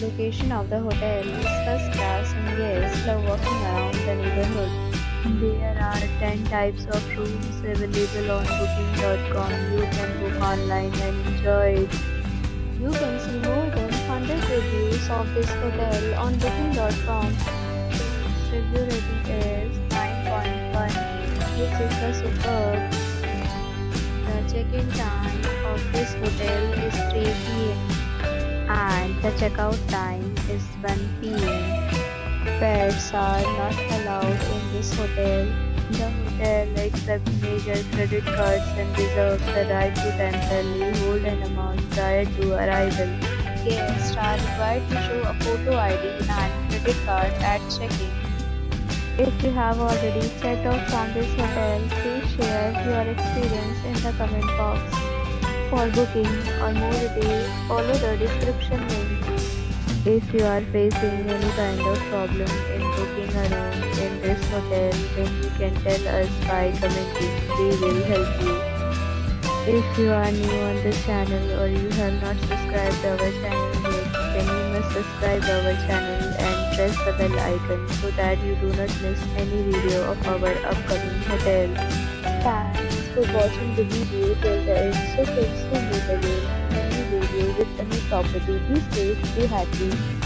location of the hotel is first class and guests love walking around the neighborhood. There are 10 types of rooms available on booking.com. You can book online and enjoy it. You can see more than 100 reviews of this hotel on booking.com. Its review rating is 9.1, which is the superb. The check-in time of this hotel is 3 p.m. and the checkout time is 1 p.m. Pets are not allowed in this hotel. The hotel accepts major credit cards and reserves the right to temporarily hold an amount prior to arrival. Guests are required to show a photo ID and credit card at check-in. If you have already checked out from this hotel, please share your experience in the comment box. For booking or more details, follow the description link. If you are facing any kind of problem in booking a room in this hotel, then you can tell us by commenting. We will help you. If you are new on this channel or you have not subscribed our channel yet, then you must subscribe our channel and press the bell icon so that you do not miss any video of our upcoming hotel. Thanks for watching the video till the end. So friends, we meet again in a new video with a new property. Be safe, be happy.